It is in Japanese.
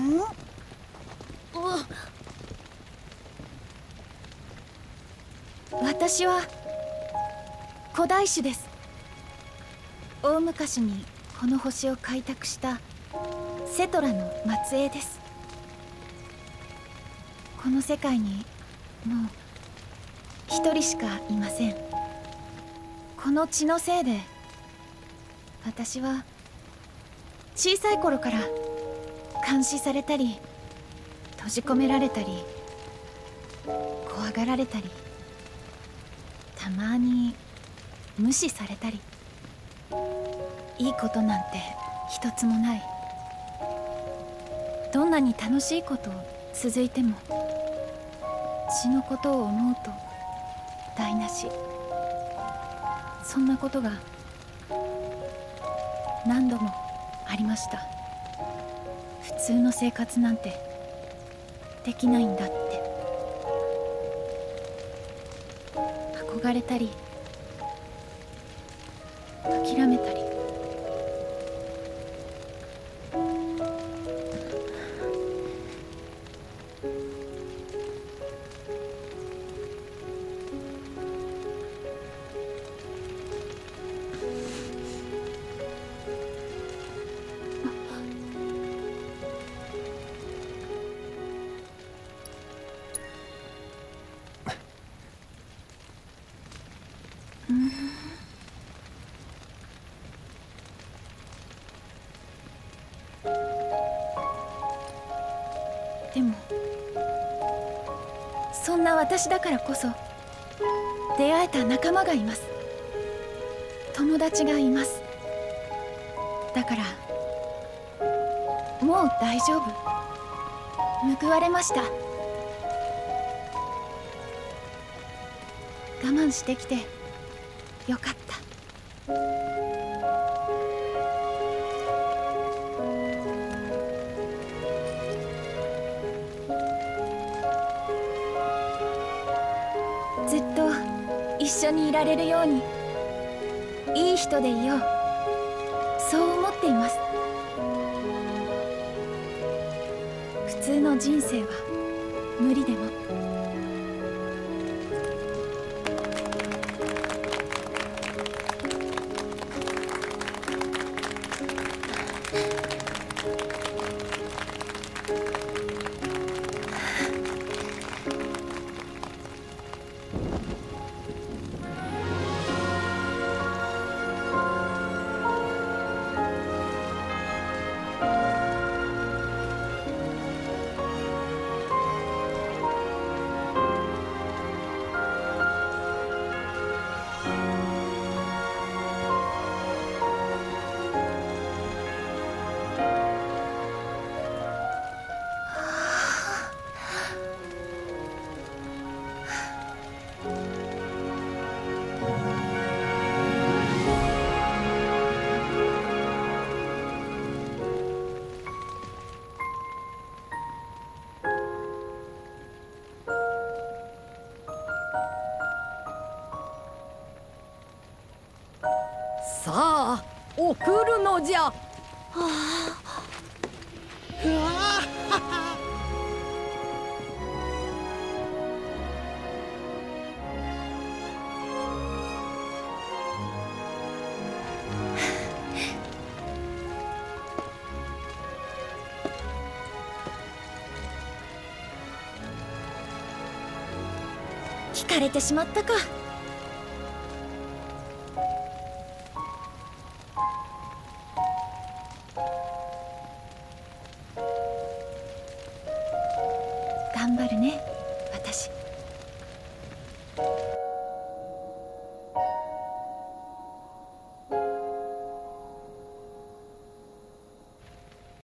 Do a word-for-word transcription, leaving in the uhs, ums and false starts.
私は古代種です。大昔にこの星を開拓したセトラの末裔です。この世界にもう一人しかいません。この血のせいで私は小さい頃から監視されたり閉じ込められたり怖がられたり、たまに無視されたり、いいことなんて一つもない。どんなに楽しいこと続いても血のことを思うと台無し。そんなことが何度もありました。普通の生活なんてできないんだって。憧れたり諦めたり、でもそんな私だからこそ出会えた仲間がいます。友達がいます。だからもう大丈夫。報われました。我慢してきてよかった。ずっと一緒にいられるようにいい人でいよう、そう思っています。普通の人生は無理でもさあ送るのじゃ。はあ、 うわ聞かれてしまったか。頑張るね、私。